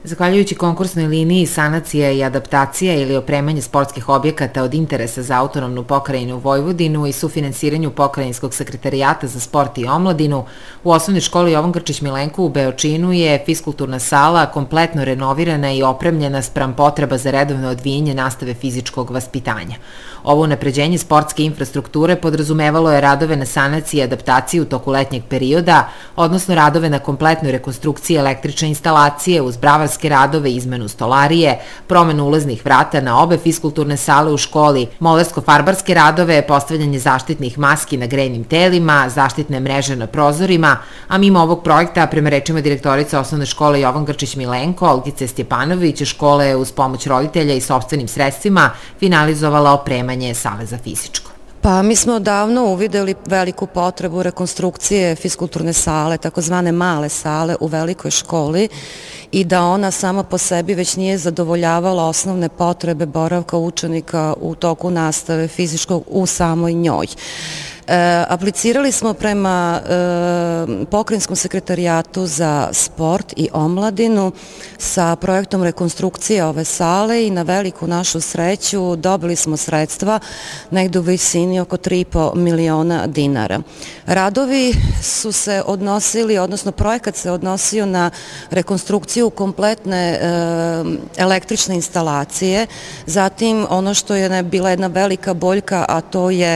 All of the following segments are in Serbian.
Zahvaljujući konkursnoj liniji sanacija i adaptacija ili opremanje sportskih objekata od interesa za autonomnu pokrajinu Vojvodinu i sufinansiranju Pokrajinskog sekretarijata za sport i omladinu, u osnovnoj školi Jovan Grčić Milenko u Beočinu je fiskulturna sala kompletno renovirana i opremljena spram potreba za redovno odvijanje nastave fizičkog vaspitanja. Ovo unapređenje sportske infrastrukture podrazumevalo je radove na sanaciji i adaptaciji u toku letnjeg perioda, odnosno radove na kompletnoj rekonstrukciji električne instalacije uz bravarske radove, izmenu stolarije, promenu ulaznih vrata na obe fiskulturne sale u školi, molersko-farbarske radove, postavljanje zaštitnih maski na grejnim telima, zaštitne mreže na prozorima, a mimo ovog projekta, prema rečima direktorice osnovne škole Jovan Grčić Milenko, Olgice Stjepanović, škola je uz pomoć roditelja i sopstvenim sredstvima finalizovala opremanje sale za fizičko. Pa mi smo davno uvideli veliku potrebu rekonstrukcije fiskulturne sale, takozvane male sale u velikoj školi i da ona sama po sebi već nije zadovoljavala osnovne potrebe boravka učenika u toku nastave fizičkog u samoj njoj. Aplicirali smo prema Pokrajinskom sekretarijatu za sport i omladinu sa projektom rekonstrukcije ove sale i na veliku našu sreću dobili smo sredstva negde u visini oko 3,5 miliona dinara. Radovi su se odnosili, odnosno projekat se odnosio na rekonstrukciju kompletne električne instalacije, zatim ono što je bila jedna velika boljka, a to je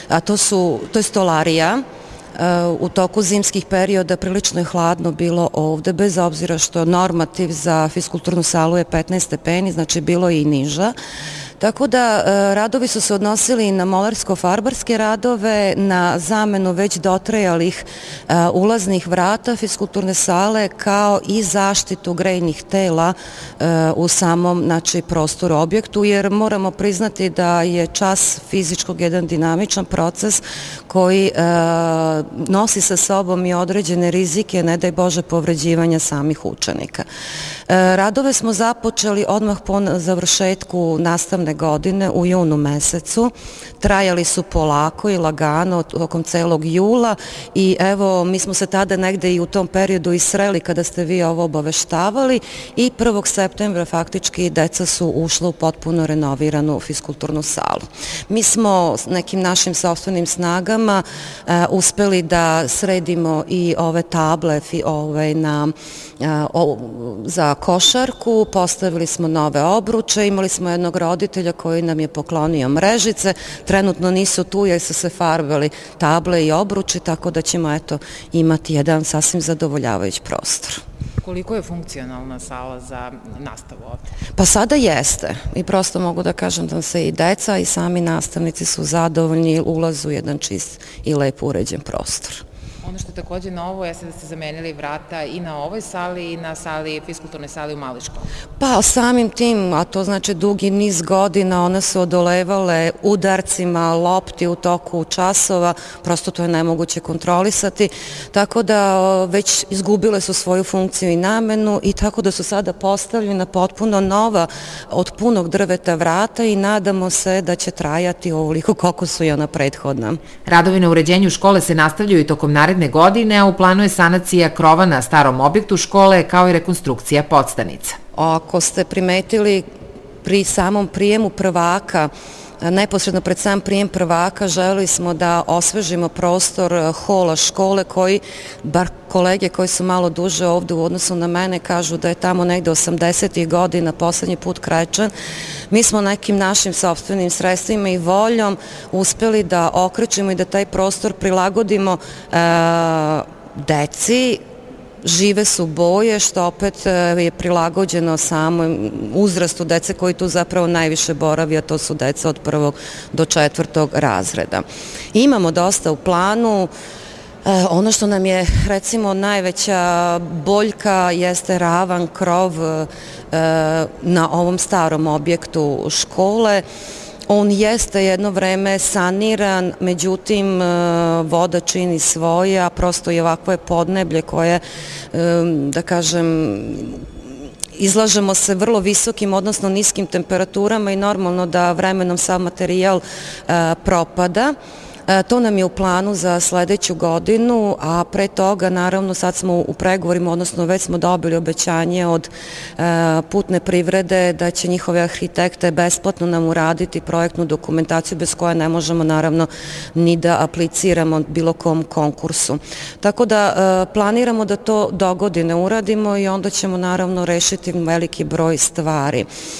stolarija. U toku zimskih perioda prilično je hladno bilo ovde, bez obzira što normativ za fiskulturnu salu je 15 stepeni, znači bilo je i niža. Tako da radovi su se odnosili na molersko-farbarske radove, na zamenu već dotrajalih ulaznih vrata fiskulturne sale, kao i zaštitu grejnih tela u samom prostoru objektu, jer moramo priznati da je čas fizičkog jedan dinamičan proces koji nosi sa sobom i određene rizike, ne daj Bože, povređivanja samih učenika. Radove smo započeli odmah po završetku nastavne godine u junu mesecu. Trajali su polako i lagano tokom celog jula i evo, mi smo se tada negde i u tom periodu i sreli kada ste vi ovo obaveštavali i 1. septembra faktički deca su ušla u potpuno renoviranu fiskulturnu salu. Mi smo s nekim našim sopstvenim snagama uspeli da sredimo i ove table za košarku, postavili smo nove obruče, imali smo jednog roditelja koji nam je poklonio mrežice, trenutno nisu tu jer su se farbali table i obruči, tako da ćemo imati jedan sasvim zadovoljavajući prostor. Koliko je funkcionalna sala za nastavu ovde? Pa sada jeste i prosto mogu da kažem da se i deca i sami nastavnici su zadovoljni, ulazu u jedan čist i lep uređen prostor. Ono što je takođe novo jeste da ste zamenili vrata i na ovoj sali i na fiskulturnoj sali u maloj školi. Pa samim tim, a to znači dugi niz godina, one su odolevale udarcima lopti u toku časova, prosto to je nemoguće kontrolisati, tako da već izgubile su svoju funkciju i namenu i tako da su sada postavljena potpuno nova od punog drveta vrata i nadamo se da će trajati ovoliko koliko su i ona prethodna. Radovi na uređenju škole se nastavljaju i tokom naredne godine, a u planu je sanacija krova na starom objektu škole, kao i rekonstrukcija podstanica. Ako ste primetili pri samom prijemu prvaka, neposredno pred sam prijem prvaka, želeli smo da osvežimo prostor hola škole koji, bar kolege koji su malo duže ovde u odnosu na mene, kažu da je tamo negde 80. godina poslednji put krečen. Mi smo nekim našim sopstvenim sredstvima i voljom uspeli da okrećemo i da taj prostor prilagodimo deci. Žive su boje, što opet je prilagođeno samom uzrastu dece koji tu zapravo najviše boravi, a to su deca od 1. do 4. razreda. Imamo dosta u planu. Ono što nam je, recimo, najveća boljka jeste ravan krov na ovom starom objektu škole. On jeste jedno vreme saniran, međutim voda čini svoje, a prosto i ovakvo je podneblje koje, da kažem, izlažemo se vrlo visokim, odnosno niskim temperaturama i normalno da vremenom sav materijal propada. To nam je u planu za sledeću godinu, a pre toga naravno sad smo u pregovorima, odnosno već smo dobili obećanje od Putne privrede da će njihove arhitekte besplatno nam uraditi projektnu dokumentaciju bez koje ne možemo naravno ni da apliciramo bilo kom konkursu. Tako da planiramo da to dogodine uradimo i onda ćemo naravno rešiti veliki broj stvari.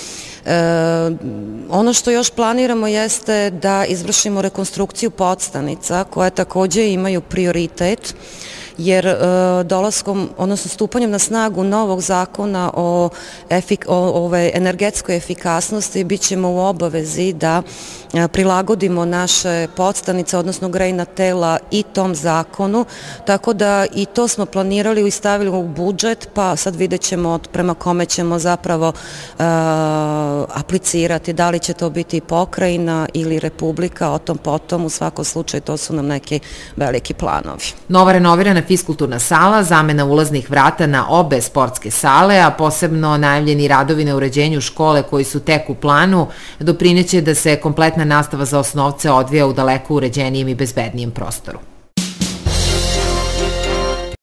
Ono što još planiramo jeste da izvršimo rekonstrukciju podstanica koje takođe imaju prioritet, jer dolaskom, odnosno stupanjem na snagu novog zakona o energetskoj efikasnosti bit ćemo u obavezi da prilagodimo naše podstanice, odnosno grejna tela i tom zakonu, tako da i to smo planirali i stavili u budžet, pa sad vidjet ćemo prema kome ćemo zapravo aplicirati, da li će to biti pokrajina ili republika, o tom potom, u svakom slučaju to su nam neki veliki planovi. Nova renovirana fiskulturna sala, zamena ulaznih vrata na obe sportske sale, a posebno najavljeni radovi na uređenju škole koji su tek u planu, doprineće da se kompletna nastava za osnovce odvija u daleko uređenijem i bezbednijem prostoru.